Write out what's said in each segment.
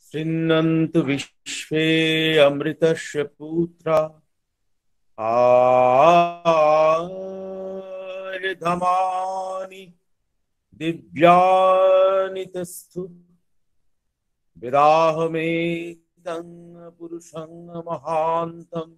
सिन्नन्तु विश्वे अमृतस्य पुत्रा आर्धमानि दिव्यानि तस्थु विदाहमेतं पुरुषं महान्तम्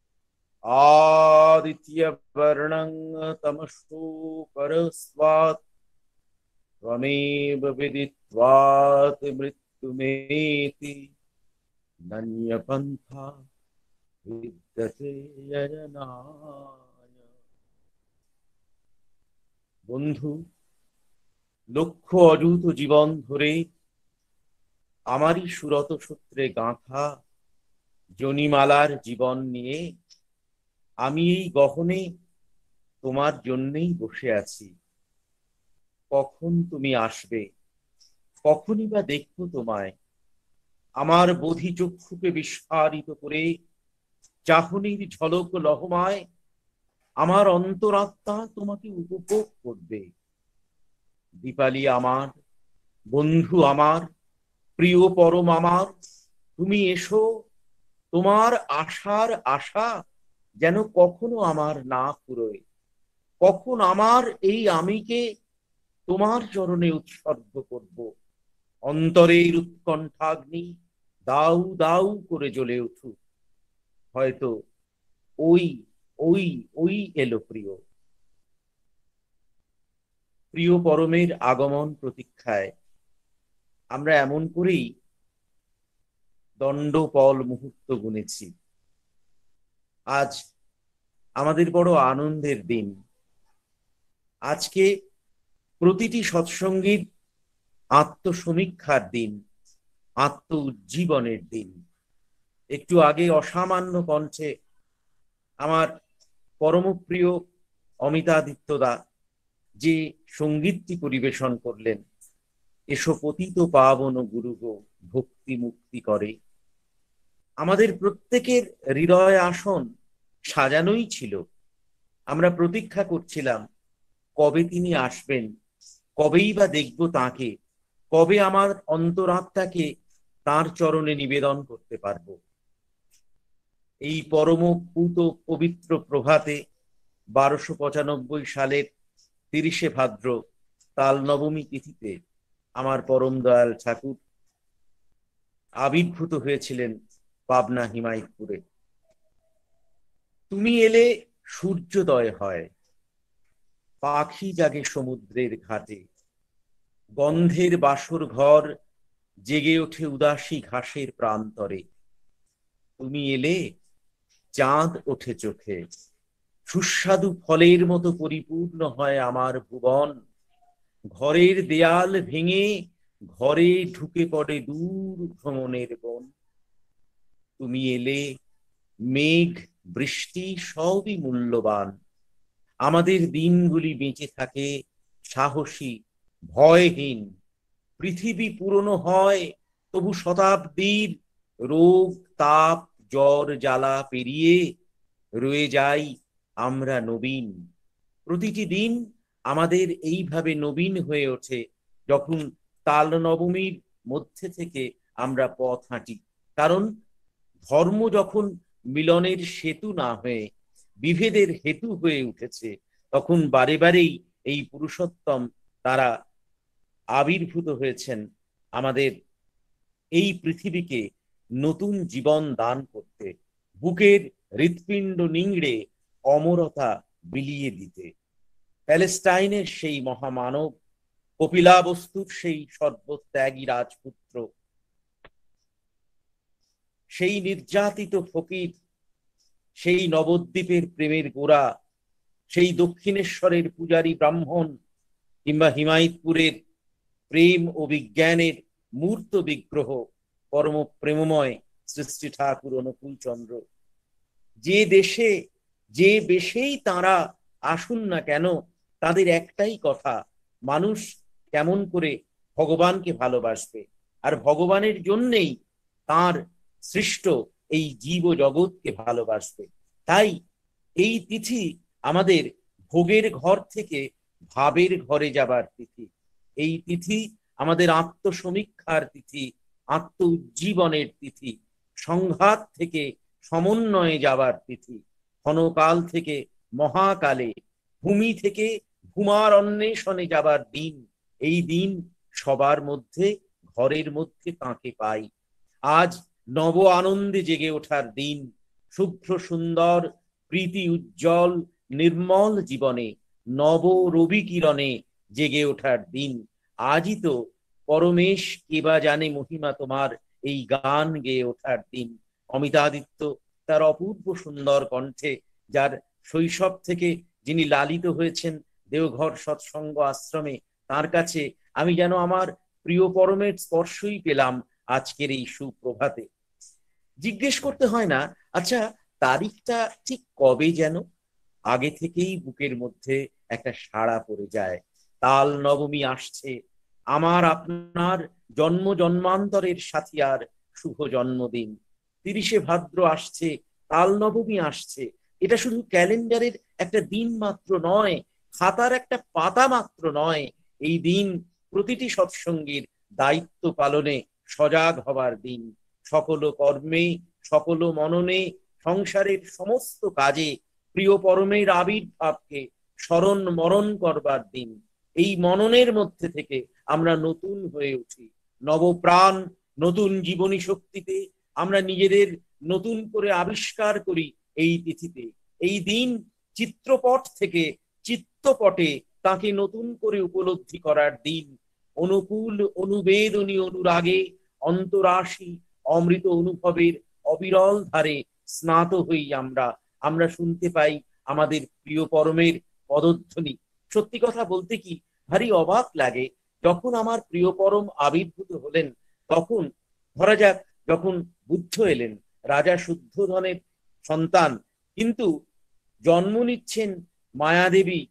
आदित्यवर्णं तमसो परस्तात् त्वमेव विदित्वात् मृत्युमेति नन्यपन्था विद्यते यजनाय। বন্ধু, লক্ষ্য অযুত জীবন ধরে আমারই সুরত সূত্রে গাঁথা জনিমালার জীবন নিয়ে আমি এই গহনে তোমার জন্যই বসে আছি। কখন তুমি আসবে, কখনই বা দেখবো তোমায়। আমার বোধি চক্ষুকে বিস্ফারিত করে চাহনির ঝলক লহমায় আমার অন্তরাত্মা তোমাকে উপভোগ করবে। দীপালি আমার, বন্ধু আমার, প্রিয় পরম আমার, তুমি এসো। তোমার আশার আশা যেন কখনো আমার না ফুরোয়। কখন আমার এই আমিকে তোমার চরণে উৎসর্গ করব। অন্তরের উৎকণ্ঠাগ্নি দাউ দাউ করে জ্বলে উঠুক। হয়তো ওই ওই ওই এলো প্রিয় প্রিয় পরমের আগমন প্রতীক্ষায় আমরা এমন করেই দণ্ডপল মুহূর্ত গুনেছি। আজ আমাদের বড় আনন্দের দিন। আজকে প্রতিটি সৎসঙ্গীর আত্মসমীক্ষার দিন, আত্ম উজ্জীবনের দিন। একটু আগে অসামান্য কণ্ঠে আমার পরমপ্রিয় অমিতাদিত্য দা যে সঙ্গীতটি পরিবেশন করলেন, এসো পতিত পাবন গুরুগো ভক্তি মুক্তি করে, আমাদের প্রত্যেকের হৃদয় আসন সাজানোই ছিল। আমরা প্রতীক্ষা করছিলাম কবে তিনি আসবেন, কবেই বা দেখব তাকে, কবে আমার অন্তরাত্মাকে তার চরণে নিবেদন করতে পারবো। এই পরম পূত পবিত্র প্রভাতে 1295 সালের 30শে ভাদ্র তাল নবমী তিথিতে আমার পরম দয়াল ঠাকুর আবির্ভূত হয়েছিলেন পাবনা হিমায়তপুরে। তুমি এলে সূর্যোদয় হয়, পাখি জাগে সমুদ্রের ঘাটে, গন্ধের বাসর ঘর জেগে ওঠে উদাসী ঘাসের প্রান্তরে। তুমি এলে চাঁদ ওঠে চোখে, সুস্বাদু ফলের মতো পরিপূর্ণ হয় আমার ভুবন। ঘরের দেয়াল ভেঙে ঘরে ঢুকে পড়ে দূর ভ্রমণের বন। তুমি এলে মেঘ বৃষ্টি সবই মূল্যবান, আমাদের দিনগুলি বেঁচে থাকে সাহসী ভয়হীন। পৃথিবী পুরনো হয় তবু শতাব্দীর রোগ তাপ জ্বর জ্বালা পেরিয়ে রয়ে যাই আমরা নবীন। প্রতিটি দিন আমাদের এইভাবে নবীন হয়ে ওঠে যখন তাল নবমীর মধ্যে থেকে আমরা পথ হাঁটি। কারণ ধর্ম যখন মিলনের সেতু না হয়ে বিভেদের হেতু হয়ে উঠেছে, তখন বারে বারেই এই পুরুষোত্তম তারা আবির্ভূত হয়েছেন আমাদের এই পৃথিবীকে নতুন জীবন দান করতে, বুকের হৃৎপিণ্ড নিংড়ে অমরতা বিলিয়ে দিতে। প্যালেস্টাইনের সেই মহামানব, কপিলাবস্তুর সেই সর্বত্যাগী রাজপুত্র, সেই নির্যাতিত ফকির, সেই নবদ্বীপের প্রেমের গোড়া, সেই দক্ষিণেশ্বরের পূজারী ব্রাহ্মণ, কিংবা হিমায়তপুরের প্রেম ও বিজ্ঞানের মূর্ত বিগ্রহ পরম প্রেমময় সৃষ্টি ঠাকুর অনুকূল চন্দ্র। যে বেশেই তাঁরা আসুন না কেন, তাদের একটাই কথা, মানুষ কেমন করে ভগবানকে ভালোবাসবে, আর ভগবানের জন্যেই তার সৃষ্ট এই জীব জগৎকে ভালোবাসবে। তাই এই তিথি আমাদের ভোগের ঘর থেকে ভাবের ঘরে যাবার তিথি। এই তিথি আমাদের আত্মসমীক্ষার তিথি, আত্ম উজ্জীবনের তিথি, সংঘাত থেকে সমন্বয়ে যাবার তিথি, ক্ষণকাল থেকে মহাকালে, ভূমি থেকে ভূমার অন্বেষণে যাবার দিন। এই দিন সবার মধ্যে, ঘরের মধ্যে তাঁকে পাই। আজ নব আনন্দে জেগে ওঠার দিন, শুভ্র সুন্দর প্রীতি উজ্জ্বল নির্মল জীবনে নব রবি কিরণে জেগে ওঠার দিন। আজই তো পরমেশ কেবা জানে মহিমা তোমার, এই গান গেয়ে ওঠার দিন। অমিতাদিত্য তার অপূর্ব সুন্দর কণ্ঠে, যার শৈশব থেকে যিনি লালিত হয়েছেন দেওঘর সৎসঙ্গ আশ্রমে, তার কাছে আমি যেন আমার প্রিয় পরমের স্পর্শই পেলাম আজকের এই সুপ্রভাতে। জিজ্ঞেস করতে হয় না, আচ্ছা তারিখটা ঠিক কবে যেন? আগে থেকেই বুকের মধ্যে একটা সাড়া পড়ে যায়। তাল নবমী আসছে, আমার আপনার জন্ম জন্মান্তরের সাথিয়ার শুভ জন্মদিন। 30শে ভাদ্র আসছে, তাল নবমী আসছে। এটা শুধু ক্যালেন্ডারের একটা দিন মাত্র নয়, খাতার একটা পাতা মাত্র নয়। এই দিন প্রতিটি সৎসঙ্গীর দায়িত্ব পালনে সজাগ হবার দিন। সকল কর্মে, সকল মননে, সংসারের সমস্ত কাজে প্রিয় পরমের আবির্ভাবকে স্মরণ মরণ করবার দিন। এই মননের মধ্যে থেকে আমরা নতুন হয়ে উঠি, নবপ্রাণ, নতুন জীবনী শক্তিতে আমরা নিজেদের নতুন করে আবিষ্কার করি এই তিথিতে। এই দিন চিত্রপট থেকে চিত্তপটে তাকে নতুন করে উপলব্ধি করার দিন। অনুকূল অনুবেদনী অনুরাগে অন্তরাশি অমৃত অনুভবের অবিরল ধারে স্নাত হই আমরা। আমরা শুনতে পাই আমাদের প্রিয় পরমের পদধ্বনি। সত্যি কথা বলতে কি, ভারী অবাক লাগে যখন আমার প্রিয় পরম আবির্ভূত হলেন। তখন ধরা যাক যখন বুদ্ধ এলেন, রাজা শুদ্ধোধনের সন্তান, কিন্তু জন্ম নিচ্ছেন মায়াদেবী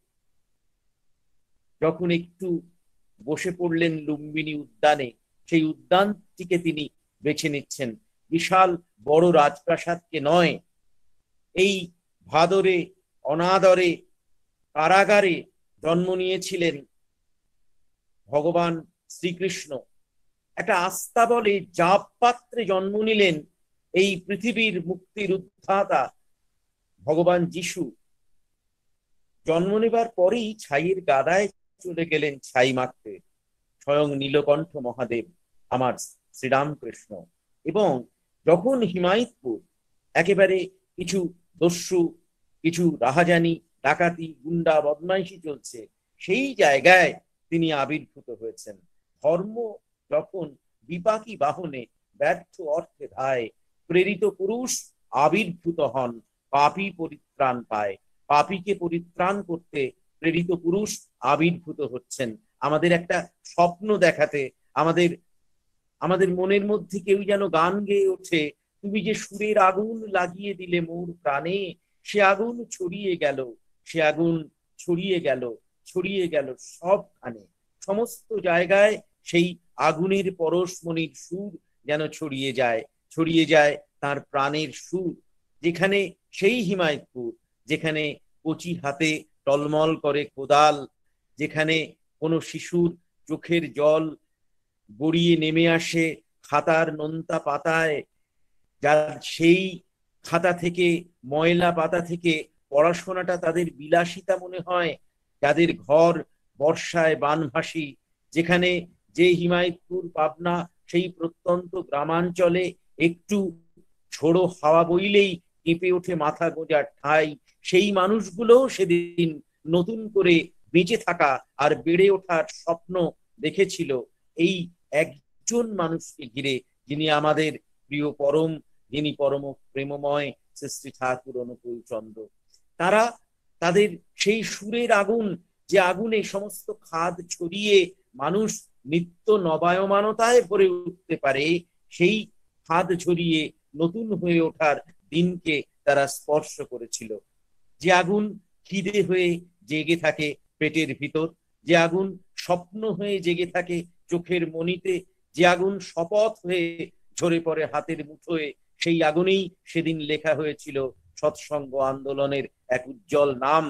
যখন একটু বসে পড়লেন লুম্বিনী উদ্যানে, সেই উদ্যানটিকে তিনি বেছে নিচ্ছেন, বিশাল বড় রাজপ্রাসাদকে নয়। এই ভাদরে অনাদরে কারাগারে জন্ম নিয়েছিলেন ভগবান শ্রীকৃষ্ণ। একটা আস্থা বলে জাপ পাত্রে জন্ম নিলেন এই পৃথিবীর মুক্তির উদ্ধাতা ভগবান যিশু। জন্ম নেবার পরেই ছাইয়ের গাদায় চলে গেলেন ছাই মাখতে স্বয়ং নীলকণ্ঠ মহাদেব, আমার শ্রীরামকৃষ্ণ। এবং যখন হিমায়তপুর একেবারে কিছু দস্যু, কিছু রাহাজানি, ডাকাতি, গুন্ডা বদমাইশি চলছে, সেই জায়গায় তিনি আবির্ভূত হয়েছেন। ধর্ম যখন বিপাকী বাহনে ব্যর্থ অর্থে ধায়, প্রেরিত পুরুষ আবির্ভূত হন, পাপী পরিত্রাণ পায়। পাপীকে পরিত্রাণ করতে প্রেরিত পুরুষ আবির্ভূত হচ্ছেন আমাদের একটা স্বপ্ন দেখাতে। আমাদের আমাদের মনের মধ্যে কেউ যেন গান গেয়ে ওঠে, তুমি যে সুরের আগুন লাগিয়ে দিলে মোর প্রাণে, সে আগুন ছড়িয়ে গেল, সে আগুন ছড়িয়ে গেল, ছড়িয়ে গেল সবখানে, সমস্ত জায়গায় সেই আগুনের পরশমণির সুর যেন ছড়িয়ে যায়, ছড়িয়ে যায় তার প্রাণের সুর। যেখানে সেই হিমায়তপুর, যেখানে কচি হাতে টলমল করে কোদাল, যেখানে কোনো শিশুর চোখের জল গড়িয়ে নেমে আসে খাতার নোনতা পাতায়, যার সেই খাতা থেকে, ময়লা পাতা থেকে পড়াশোনাটা তাদের বিলাসিতা মনে হয়, যাদের ঘর বর্ষায় বানভাসী, যেখানে যে হিমায়তপুর পাবনা সেই প্রত্যন্ত গ্রামাঞ্চলে একটু ঝোড়ো হাওয়া বইলেই কেঁপে ওঠে মাথা গোঁজার ঠাই, সেই মানুষগুলো সেদিন নতুন করে বেঁচে থাকা আর বেড়ে ওঠার স্বপ্ন দেখেছিল এই একজন মানুষকে ঘিরে, যিনি আমাদের প্রিয় পরম, যিনি পরম প্রেমময় শ্রী শ্রী ঠাকুর অনুকূল চন্দ্র। তারা তাদের সেই সুরের আগুন, যে আগুনে সমস্ত খাদ ছড়িয়ে মানুষ নিত্য নবায়মানতায় ভরে উঠতে পারে, সেই খাদ ছড়িয়ে নতুন হয়ে ওঠার দিনকে তারা স্পর্শ করেছিল। যে আগুন খিদে হয়ে জেগে থাকে পেটের ভিতর, যে আগুন স্বপ্ন হয়ে জেগে থাকে চোখের মনিতে, যে আগুন শপথ হয়ে ঝরে পড়ে হাতের মুঠোয়, সেই আগুনেই সেদিন লেখা হয়েছিল সৎসঙ্গ আন্দোলনের এক উজ্জ্বল নাম।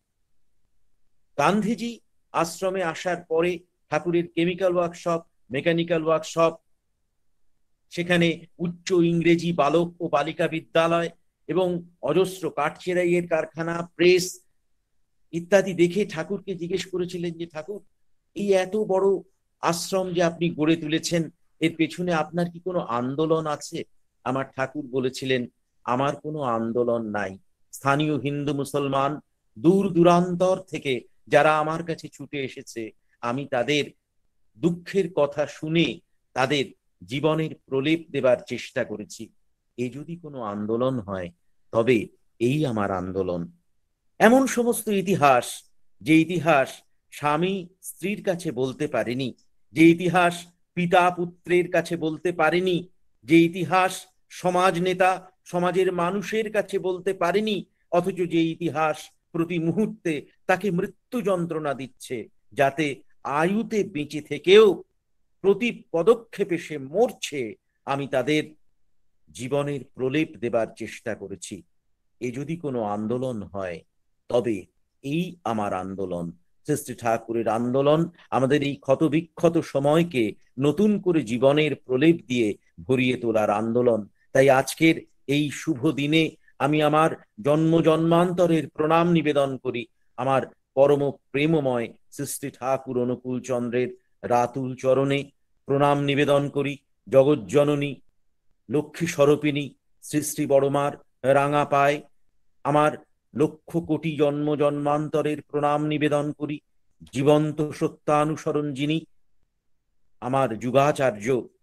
গান্ধীজি আশ্রমে আসার পরে ঠাকুরের কেমিক্যাল ওয়ার্কশপ, মেকানিক্যাল ওয়ার্কশপ সেখানে উচ্চ ইংরেজি বালক ও বালিকা বিদ্যালয় এবং অজস্র কাঠচেরাইয়ের কারখানা, প্রেস ইত্যাদি দেখে ঠাকুরকে জিজ্ঞেস করেছিলেন যে ঠাকুর, এই এত বড় আশ্রম যে আপনি গড়ে তুলেছেন, এর পেছনে আপনার কি কোনো আন্দোলন আছে? আমার ঠাকুর বলেছিলেন, আমার কোনো আন্দোলন নাই। স্থানীয় হিন্দু মুসলমান দূর দূরান্তর থেকে যারা আমার কাছে ছুটে এসেছে, আমি তাদের দুঃখের কথা শুনে তাদের জীবনের প্রলেপ দেবার চেষ্টা করেছি। এ যদি কোনো আন্দোলন হয়, তবে এই আমার আন্দোলন। এমন সমস্ত ইতিহাস, যে ইতিহাস স্বামী স্ত্রীর কাছে বলতে পারেনি, যে ইতিহাস পিতা পুত্রের কাছে বলতে পারেনি, যে ইতিহাস সমাজ নেতা সমাজের মানুষের কাছে বলতে পারেনি, অথচ যে ইতিহাস প্রতি মুহূর্তে তাকে মৃত্যু যন্ত্রণা দিচ্ছে, যাতে আয়ুতে বেঁচে থেকেও প্রতি পদক্ষেপে সে মরছে, আমি তাদের জীবনের প্রলেপ দেবার চেষ্টা করেছি। এ যদি কোনো আন্দোলন হয়, তবে এই আমার আন্দোলন। শ্রী ঠাকুরের আন্দোলন আমাদের এই ক্ষতবিক্ষত সময়কে নতুন করে জীবনের প্রলেপ দিয়ে ভরিয়ে তোলার আন্দোলন। তাই আজকের এই শুভ দিনে আমি আমার জন্ম জন্মান্তরের প্রণাম নিবেদন করি আমার পরম প্রেমময় শ্রী ঠাকুর অনুকূল চন্দ্রের রাতুল চরণে। প্রণাম নিবেদন করি জগজ্জননী লক্ষ্মী স্বরূপিণী শ্রী শ্রী বড়মার রাঙা পায়। আমার লক্ষ কোটি জন্ম জন্মান্তরের প্রণাম নিবেদন করি জীবন্ত সত্যানুসরণ যিনি আমার যুগাচার্য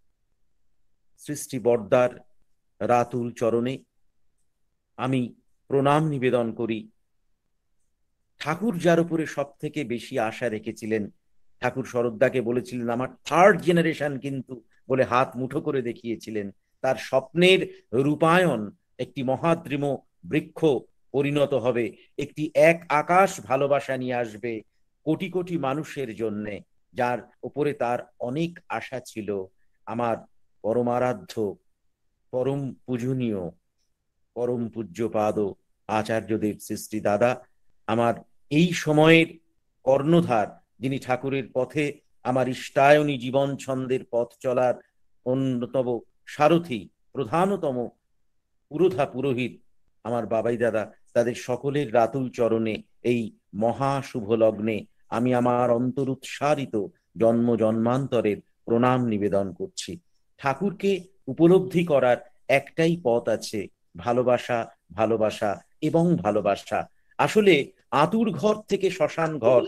সৃষ্টি বর্দার রাতুল চরণে। আমি প্রণাম নিবেদন করি ঠাকুর যার উপরে সব থেকে বেশি আশা রেখেছিলেন। ঠাকুর শরৎদাকে বলেছিলেন, আমার থার্ড জেনারেশন কিন্তু, বলে হাত মুঠো করে দেখিয়েছিলেন। তার স্বপ্নের রূপায়ণ একটি মহাদ্রিম বৃক্ষ পরিণত হবে, একটি এক আকাশ ভালোবাসা নিয়ে আসবে কোটি কোটি মানুষের জন্যে, যার উপরে তার অনেক আশা ছিল। আমার পরমারাধ্য পরম পূজনীয় পরম পূজ্যপাদ আচার্যদেব সৃষ্টি দাদা, আমার এই সময়ের কর্ণধার, যিনি ঠাকুরের পথে আমার ইষ্টায়নী জীবন ছন্দের পথ চলার অন্যতম সারথী, প্রধানতম পুরোধা পুরোহিত আমার বাবাই দাদা, তাদের সকলের রাতুল চরণে এই মহা শুভ লগ্নে আমি আমার অন্তর উৎসারিত জন্ম জন্মান্তরের প্রণাম নিবেদন করছি। ঠাকুরকে উপলব্ধি করার একটাই পথ আছে, ভালোবাসা, ভালোবাসা এবং ভালোবাসা। আসলে আতুর ঘর থেকে শ্মশান ঘর,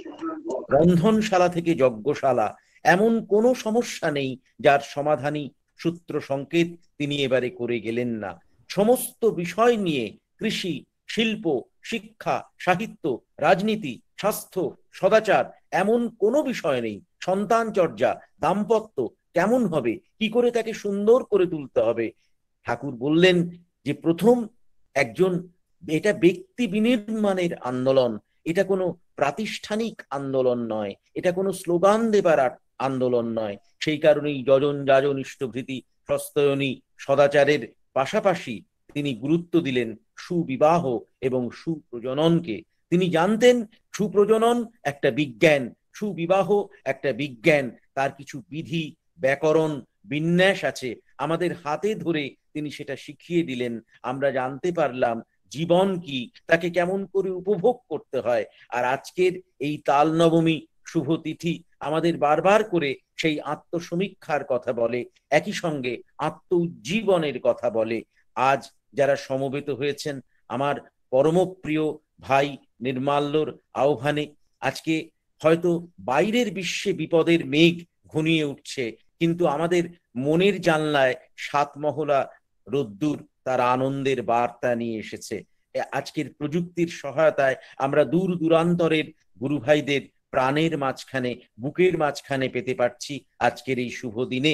রন্ধনশালা থেকে যজ্ঞশালা, এমন কোনো সমস্যা নেই যার সমাধানী সূত্র সংকেত তিনি এবারে করে গেলেন না। সমস্ত বিষয় নিয়ে, কৃষি, শিল্প, শিক্ষা, সাহিত্য, রাজনীতি, স্বাস্থ্য, সদাচার, এমন কোনো বিষয় নেই। সন্তান চর্যা, দাম্পত্য কেমন হবে, কি করে তাকে সুন্দর করে তুলতে হবে। ঠাকুর বললেন যে প্রথম একজন, এটা ব্যক্তি বিনির্মাণের আন্দোলন, এটা কোনো প্রাতিষ্ঠানিক আন্দোলন নয়, এটা কোনো স্লোগান দেবার আন্দোলন নয়। সেই কারণেই যজন যাজন ইষ্টভৃতি প্রস্তয়নী সদাচারের পাশাপাশি তিনি গুরুত্ব দিলেন সুবিবাহ এবং সুপ্রজননকে। তিনি জানতেন সুপ্রজনন একটা বিজ্ঞান, সুবিবাহ একটা বিজ্ঞান, তার কিছু বিধি, ব্যাকরণ, বিন্যাস আছে, আমাদের হাতে ধরে তিনি সেটা শিখিয়ে দিলেন। আমরা জানতে পারলাম জীবন কি, তাকে কেমন করে উপভোগ করতে হয়। আর আজকের এই তাল নবমী শুভ তিথি আমাদের বারবার করে সেই আত্মসমীক্ষার কথা বলে, একই সঙ্গে আত্ম উজ্জীবনের কথা বলে। আজ যারা সমবেত হয়েছেন আমার পরমপ্রিয় ভাই নির্মাল্যর আহ্বানে, আজকে হয়তো বাইরের বিশ্বে বিপদের মেঘ ঘনিয়ে উঠছে, কিন্তু আমাদের মনের জানলায় সাত মহলা রোদ্দুর তার আনন্দের বার্তা নিয়ে এসেছে। আজকের প্রযুক্তির সহায়তায় আমরা দূর দূরান্তরের গুরু ভাইদের প্রাণের মাঝখানে, বুকের মাঝখানে পেতে পারছি আজকের এই শুভ দিনে।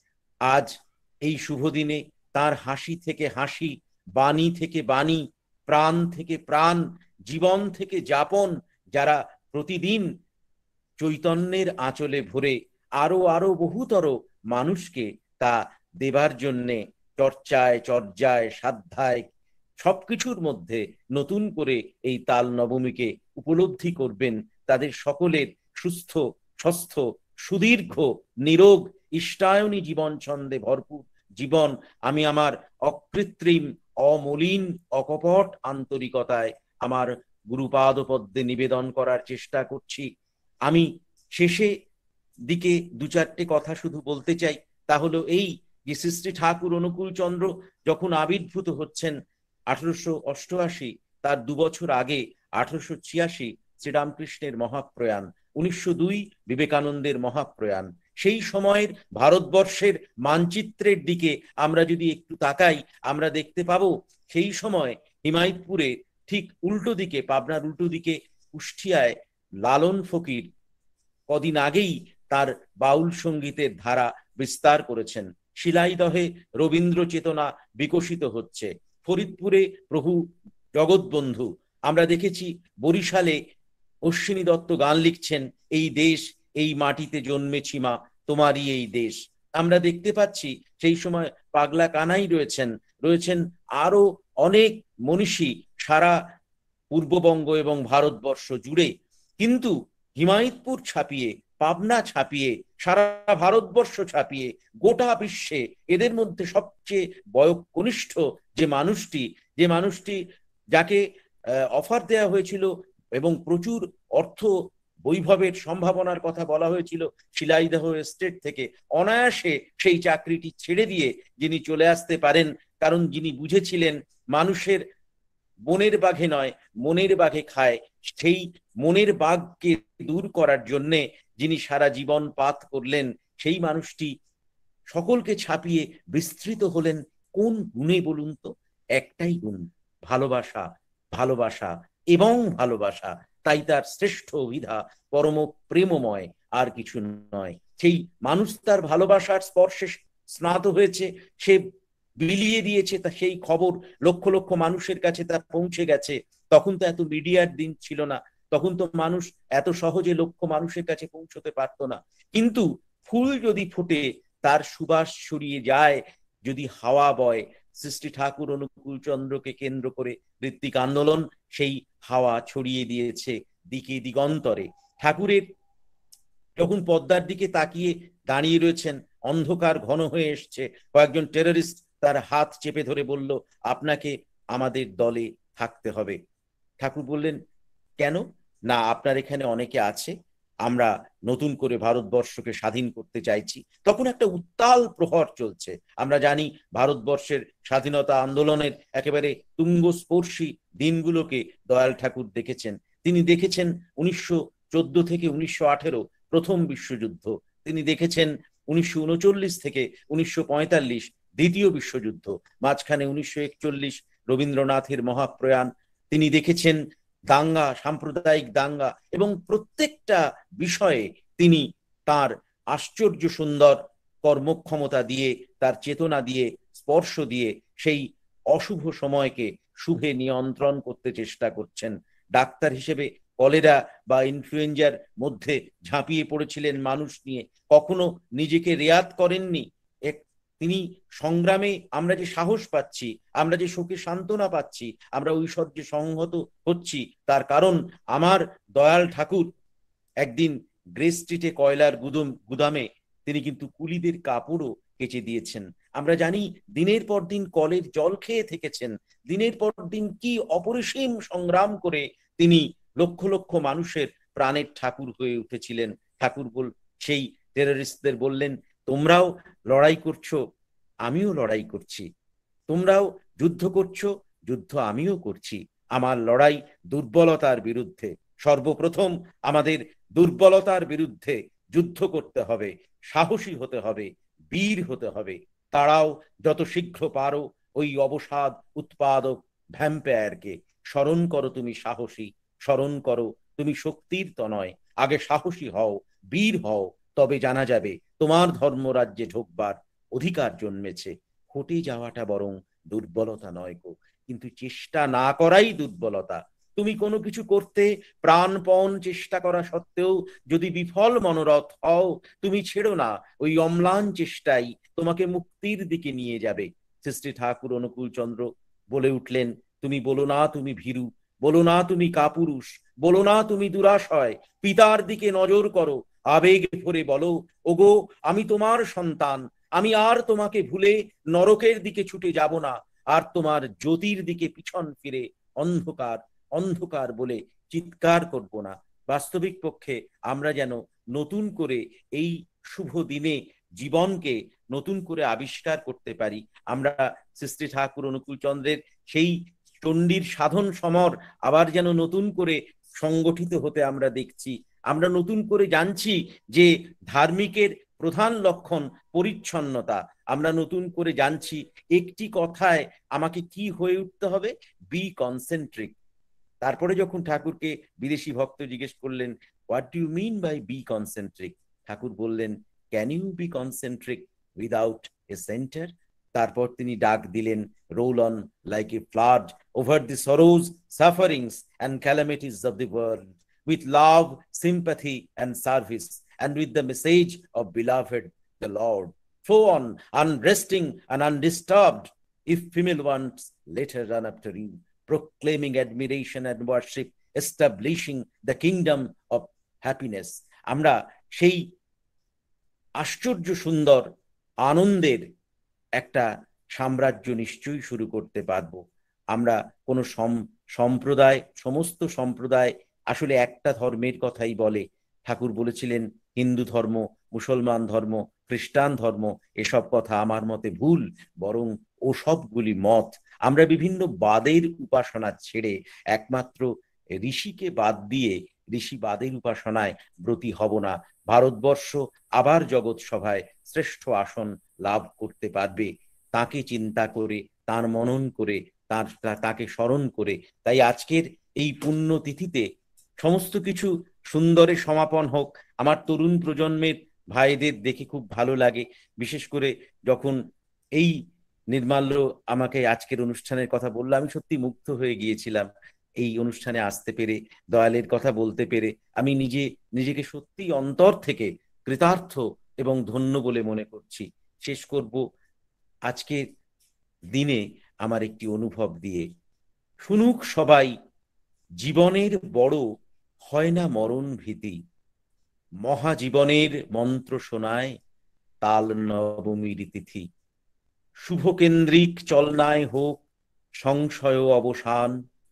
আজ এই শুভ দিনে তার হাসি থেকে হাসি, বাণী থেকে বাণী, প্রাণ থেকে প্রাণ, জীবন থেকে যাপন, যারা প্রতিদিন চৈতন্যের আঁচলে ভরে আরো আরো বহুতর মানুষকে তা দেবার জন্যে চর্চায় চর্যায় সাধ্যায় সবকিছুর মধ্যে নতুন করে এই তাল নবমীকে উপলব্ধি করবেন, তাদের সকলের সুস্থ স্বাস্থ্য সুদীর্ঘ নিরোগ ইষ্টায়নী জীবন ছন্দে ভরপুর জীবন আমি আমার অকৃত্রিম, অমলিন, অকপট আন্তরিকতায় আমার গুরুপাদ পদ্মে নিবেদন করার চেষ্টা করছি। আমি শেষে দিকে দু চারটে কথা শুধু বলতে চাই, তা হলো এই যে শ্রী শ্রী ঠাকুর অনুকূল চন্দ্র যখন আবির্ভূত হচ্ছেন 1888, তার 2 বছর আগে 1886 শ্রীরামকৃষ্ণের মহাপ্রয়াণ, 1902 বিবেকানন্দের মহাপ্রয়াণ। সেই সময়ের ভারতবর্ষের মানচিত্রের দিকে আমরা যদি একটু তাকাই, আমরা দেখতে পাবো সেই সময় হিমায়তপুরে ঠিক উল্টো দিকে, পাবনার উল্টো দিকে কুষ্টিয়ায় লালন ফকির কদিন আগেই তার বাউল সঙ্গীতের ধারা বিস্তার করেছেন। শিলাইদহে রবীন্দ্র চেতনা বিকশিত হচ্ছে। ফরিদপুরে প্রভু জগৎবন্ধু, আমরা দেখেছি বরিশালে অশ্বিনী দত্ত গান লিখছেন, এই দেশ এই মাটিতে জন্মেছি মা, তোমারই এই দেশ। আমরা দেখতে পাচ্ছি সেই সময় পাগলা কানাই রয়েছেন আরো অনেক মনীষী সারা পূর্ববঙ্গ এবং ভারতবর্ষ জুড়ে। কিন্তু হিমায়তপুর ছাপিয়ে, পাবনা ছাপিয়ে, সারা ভারতবর্ষ ছাপিয়ে গোটা বিশ্বে এদের মধ্যে সবচেয়ে বয়োকনিষ্ঠ যে মানুষটি যাকে অফার দেওয়া হয়েছিল এবং প্রচুর অর্থ বৈভবের সম্ভাবনার কথা বলা হয়েছিল শিলাইদহ এস্টেট থেকে, অনায়াসে সেই চাকরিটি ছেড়ে দিয়ে যিনি চলে আসতে পারেন, কারণ যিনি বুঝেছিলেন মানুষের বনের বাঘে নয় মনের বাঘে খায়, সেই মনের বাঘকে দূর করার জন্যে যিনি সারা জীবন পাত করলেন, সেই মানুষটি সকলকে ছাপিয়ে বিস্তৃত হলেন কোন গুণে বলুন তো? একটাই গুণ, ভালোবাসা, ভালোবাসা এবং ভালোবাসা। তাই তার শ্রেষ্ঠ অভিধা পরম প্রেমময়, আর কিছু নয়। সেই মানুষ তার ভালোবাসার স্পর্শে স্নাত হয়েছে, সে বিলিয়ে দিয়েছে, তা সেই খবর লক্ষ লক্ষ মানুষের কাছে তা পৌঁছে গেছে। তখন তো এত মিডিয়ার দিন ছিল না, তখন তো মানুষ এত সহজে লক্ষ মানুষের কাছে পৌঁছতে পারতো না। কিন্তু ফুল যদি ফোটে, তার সুবাস ছড়িয়ে যায়, যদি হাওয়া বয়, সৃষ্টি ঠাকুর অনুকূল চন্দ্রকে কেন্দ্র করে ঋত্বিক আন্দোলন সেই হাওয়া ছড়িয়ে দিয়েছে দিকে দিগন্তরে। ঠাকুরের যখন পদ্মার দিকে তাকিয়ে দাঁড়িয়ে রয়েছেন, অন্ধকার ঘন হয়ে এসছে, কয়েকজন টেররিস্ট তার হাত চেপে ধরে বলল, আপনাকে আমাদের দলে থাকতে হবে। ঠাকুর বললেন, কেন? না, আপনার এখানে অনেকে আছে, আমরা নতুন করে ভারতবর্ষকে স্বাধীন করতে চাইছি। তখন একটা উত্তাল প্রহর চলছে। আমরা জানি ভারতবর্ষের স্বাধীনতা আন্দোলনের একেবারে তুঙ্গস্পর্শী দিনগুলোকে দয়াল ঠাকুর দেখেছেন। তিনি দেখেছেন 1914 থেকে 1918 প্রথম বিশ্বযুদ্ধ, তিনি দেখেছেন 1939 থেকে 1945 দ্বিতীয় বিশ্বযুদ্ধ, মাঝখানে 1941 রবীন্দ্রনাথের মহাপ্রয়াণ, তিনি দেখেছেন দাঙ্গা, সাম্প্রদায়িক দাঙ্গা, এবং প্রত্যেকটা বিষয়ে তিনি তার আশ্চর্য সুন্দর কর্মক্ষমতা দিয়ে, তার চেতনা দিয়ে, স্পর্শ দিয়ে সেই অশুভ সময়কে শুভে নিয়ন্ত্রণ করতে চেষ্টা করছেন। ডাক্তার হিসেবে কলেরা বা ইনফ্লুয়েঞ্জার মধ্যে ঝাঁপিয়ে পড়েছিলেন মানুষ নিয়ে, কখনো নিজেকে রেয়াত করেননি। তিনি সংগ্রামে আমরা যে সাহস পাচ্ছি, আমরা যে শোকে সান্ত্বনা পাচ্ছি, আমরা ঐশ্বর্যে সংহত হচ্ছি, তার কারণ আমার দয়াল ঠাকুর একদিন গ্রে স্ট্রিটে কয়লার গুদামে তিনি কিন্তু কুলিদের কাপড়ও কেচে দিয়েছেন। আমরা জানি দিনের পর দিন কলের জল খেয়ে থেকেছেন, দিনের পর দিন কি অপরিসীম সংগ্রাম করে তিনি লক্ষ লক্ষ মানুষের প্রাণের ঠাকুর হয়ে উঠেছিলেন। ঠাকুর সেই টেররিস্টদের বললেন, তোমরাও লড়াই করছো, আমিও লড়াই করছি, তোমরাও যুদ্ধ করছো, যুদ্ধ আমিও করছি। আমার লড়াই দুর্বলতার বিরুদ্ধে। সর্বপ্রথম আমাদের দুর্বলতার বিরুদ্ধে যুদ্ধ করতে হবে, সাহসী হতে হবে, বীর হতে হবে। তারাও যত শীঘ্র পারো ওই অবসাদ উৎপাদক ভ্যাম্পায়ারকে। স্মরণ করো তুমি সাহসী, স্মরণ করো তুমি শক্তির তনয়। আগে সাহসী হও, বীর হও, তবে জানা যাবে তোমার ধর্মরাজ্যে ঢোকবার অধিকার জন্মেছে। হটে যাওয়াটা বরং দুর্বলতা নয় গো, কিন্তু চেষ্টা না করাই দুর্বলতা। তুমি কোনো কিছু করতে প্রাণপণ চেষ্টা করা সত্ত্বেও যদি বিফল মনোরথ হও, তুমি ছেড়ো না, ওই অম্লান চেষ্টাই তোমাকে মুক্তির দিকে নিয়ে যাবে। শ্রী ঠাকুর অনুকূল চন্দ্র বলে উঠলেন, তুমি বলো না তুমি ভীরু, বলো না তুমি কাপুরুষ, বলো না তুমি দুরাশয়, পিতার দিকে নজর করো, আবেগ ভরে বলো, ওগো আমি তোমার সন্তান, আমি আর তোমাকে ভুলে নরকের দিকে ছুটে যাব না, আর তোমার জ্যোতির দিকে পিছন ফিরে অন্ধকার অন্ধকার বলে চিৎকার করব না। বাস্তবিক পক্ষে আমরা যেন নতুন করে এই শুভ দিনে জীবনকে নতুন করে আবিষ্কার করতে পারি। আমরা শ্রী শ্রী ঠাকুর অনুকূল চন্দ্রের সেই চণ্ডীর সাধন সমর আবার যেন নতুন করে সংগঠিত হতে আমরা দেখছি। আমরা নতুন করে জানছি যে ধার্মিকের প্রধান লক্ষণ পরিচ্ছন্নতা। আমরা নতুন করে জানছি একটি কথায় আমাকে কি হয়ে উঠতে হবে, বি কনসেন্ট্রিক। তারপরে যখন ঠাকুরকে বিদেশি ভক্ত জিজ্ঞেস করলেন, what do you mean by be concentric, Thakur বললেন, can you be concentric without a centre? তারপর তিনি ডাক দিলেন, roll on like a flood over the sorrows, sufferings and calamities of the world, with love, sympathy, and service, and with the message of beloved the Lord. Flow on, unresting and undisturbed, if female ones later run after you, proclaiming admiration and worship, establishing the kingdom of happiness. আমরা সেই আশ্চর্য সুন্দর আনন্দের একটা সাম্রাজ্য নিশ্চয়ই শুরু করতে পারবো। আমরা কোনো সম্প্রদায়, সমস্ত সম্প্রদায় আসলে একটা ধর্মের কথাই বলে। ঠাকুর বলেছিলেন হিন্দু ধর্ম, মুসলমান ধর্ম, খ্রিস্টান ধর্ম, এসব কথা আমার মতে ভুল, বরং ও সবগুলি মত। আমরা বিভিন্ন বাদের উপাসনা ছেড়ে একমাত্র ঋষিকে বাদ দিয়ে ঋষিবাদের উপাসনায় ব্রতী হব না। ভারতবর্ষ আবার জগৎ সভায় শ্রেষ্ঠ আসন লাভ করতে পারবে তাকে চিন্তা করে, তার মনন করে, তাকে স্মরণ করে। তাই আজকের এই পুণ্য তিথিতে সমস্ত কিছু সুন্দরে সমাপন হোক। আমার তরুণ প্রজন্মের ভাইদের দেখে খুব ভালো লাগে, বিশেষ করে যখন এই নির্মাল্য আমাকে আজকের অনুষ্ঠানের কথা বললো, আমি সত্যি মুগ্ধ হয়ে গিয়েছিলাম। এই অনুষ্ঠানে আসতে পেরে, দয়ালের কথা বলতে পেরে আমি নিজেকে সত্যি অন্তর থেকে কৃতার্থ এবং ধন্য বলে মনে করছি। শেষ করব আজকের দিনে আমার একটি অনুভব দিয়ে। শুনুক সবাই, জীবনের বড় হয় না মরণ ভীতি, মহাজীবনের মন্ত্র শোনায় তাল নবমীর তিথি। শুভকেন্দ্রিক চলনায় হোক সংশয় অবসান,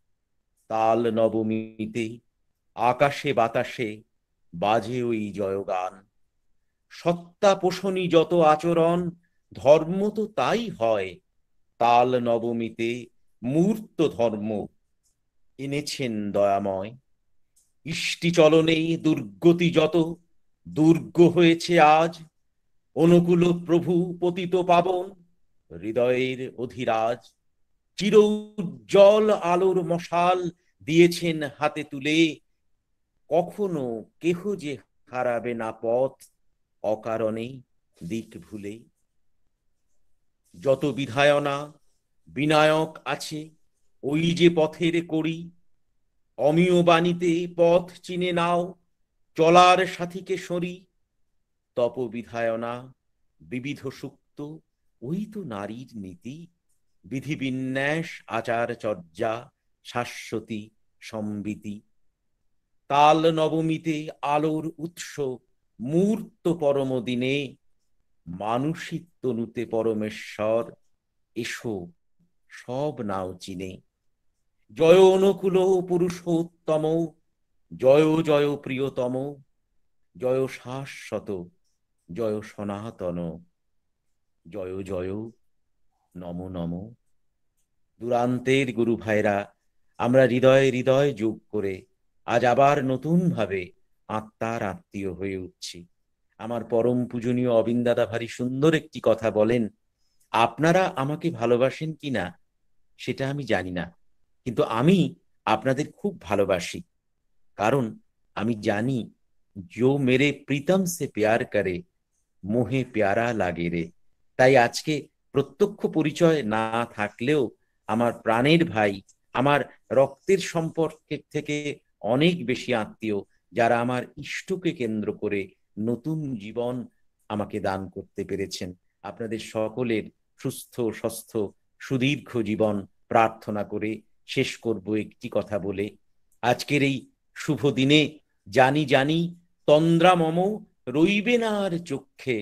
তাল নবমীতে আকাশে বাতাসে বাজে ওই জয়গান। সত্তা পোষণী যত আচরণ, ধর্ম তো তাই হয়, তাল নবমীতে মূর্ত ধর্ম এনেছেন দয়াময়। ইষ্টি চলনে দুর্গতি যত দুর্গ হয়েছে আজ, অনুকূল প্রভু পতিত পাবন হৃদয়ের অধিরাজ। চির উজ্জ্বল আলোর মশাল দিয়েছেন হাতে তুলে, কখনো কেহ যে হারাবে না পথ অকারণে দিক ভুলে। যত বিধায়না বিনায়ক আছে ওই যে পথের কড়ি, অমিয় বাণীতে পথ চিনে নাও চলার সাথীকে সরি। তপ বিধায়না বিবিধ সুক্ত ওই তো নারীর নীতি, বিধি বিন্যাস আচার চর্যা শাশ্বতী সম্বিতি। তাল নবমীতে আলোর উৎস মূর্ত পরম দিনে, মানসিক তনুতে পরমেশ্বর এসো সব নাও চিনে। জয় অনুকূল পুরুষোত্তম, জয় জয় প্রিয়তম, জয় শাশ্বত, জয় সনাতন, জয় জয় নম নম। দূরান্তের গুরু ভাইরা, আমরা হৃদয়ে হৃদয় যোগ করে আজ আবার নতুন ভাবে আত্মার আত্মীয় হয়ে উঠছি। আমার পরম পূজনীয় অবিন দাদা ভারী সুন্দর একটি কথা বলেন, আপনারা আমাকে ভালোবাসেন কিনা সেটা আমি জানি না, কিন্তু আমি আপনাদের খুব ভালোবাসি, কারণ আমি জানি जो मेरे प्रीतम से प्यार करे মোহে প্যারা লাগে রে। তাই আজকে প্রত্যক্ষ পরিচয় না থাকলেও আমার প্রাণের ভাই, আমার রক্তের সম্পর্কের থেকে অনেক বেশি আত্মীয়, যারা আমার ইষ্টকে কেন্দ্র করে নতুন জীবন আমাকে দান করতে পেরেছেন। আপনাদের সকলের সুস্থ স্বাস্থ্য সুদীর্ঘ জীবন প্রার্থনা করে শেষ করব একটি কথা বলে। আজকের এই শুভ দিনে জানি জানি তন্দ্রা মম রইবে না আর চক্ষে,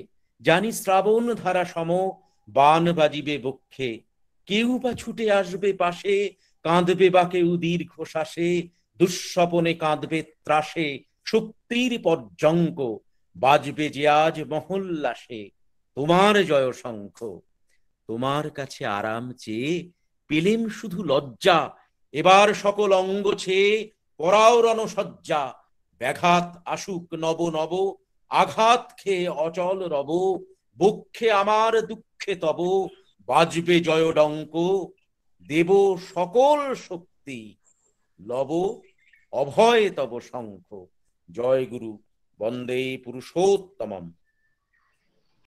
জানি শ্রাবণ ধারা সম বান বাজিবে বক্ষে, কেউ বা ছুটে আসবে পাশে, কাঁদবে বা কেউ দীর্ঘশ্বাসে, দুঃস্বপনে কাঁদবে ত্রাসে, শক্তির পর্যঙ্ক বাজবে যে আজ মহল্লাসে তোমার জয় শঙ্খ। তোমার কাছে আরাম চেয়ে পেলেম শুধু লজ্জা, এবার সকল অঙ্গ ছেয়ে পরাও রণসজ্জা, ব্যাঘাত আসুক নব নব, আঘাত খেয়ে অচল রব, বক্ষে আমার দুঃখে তব বাজবে জয় ডঙ্ক, দেব সকল শক্তি, লব অভয় তব শঙ্খ। জয় গুরু, বন্দে পুরুষোত্তমম।